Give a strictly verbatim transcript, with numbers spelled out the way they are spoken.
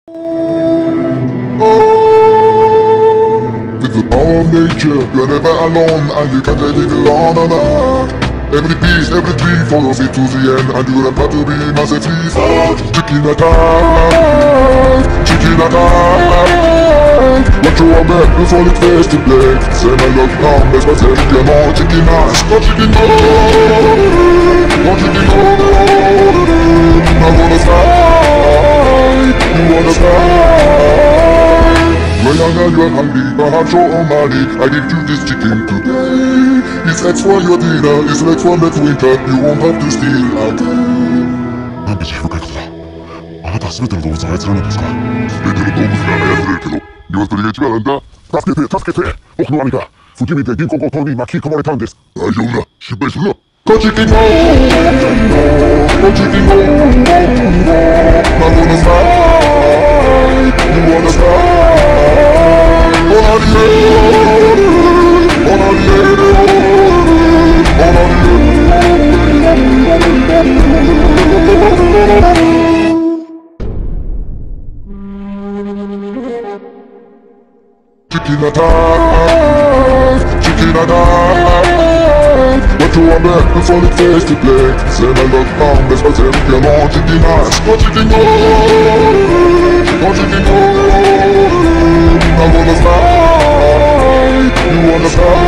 With the power of nature, you're never alone, and you can't take it alone, no, no. Every piece, every dream follows me to the end, and you're about to be massively sad. Chicken attack, chicken attack. Watch your back before it fades to black. Say my love now, best but say you know chicken ass. Go chicken go, go chicken go. I wanna fight, you wanna fight. When I know you're hungry, but I'm so money, I give you this chicken today. It's X for your dinner, it's X for next winter, you won't have to steal again. なんて皮膚深いことだ。あなたは全ての動物を操らないんですか？ 全ての動物が操れるけど、鶏が一番なんだ。 助けて、助けて。僕の兄が不気味で銀行強盗に巻き込まれたんです。 大丈夫だ、心配するな。Go chicken go, go chicken go. I wanna fight, you wanna fight. On the air, on the air, on the air. Chicken attack, chicken attack. What you want back before it fades to black. Say my love now, best but say you know chicken ass. Go chicken go, go chicken go. I wanna fight, you wanna fight.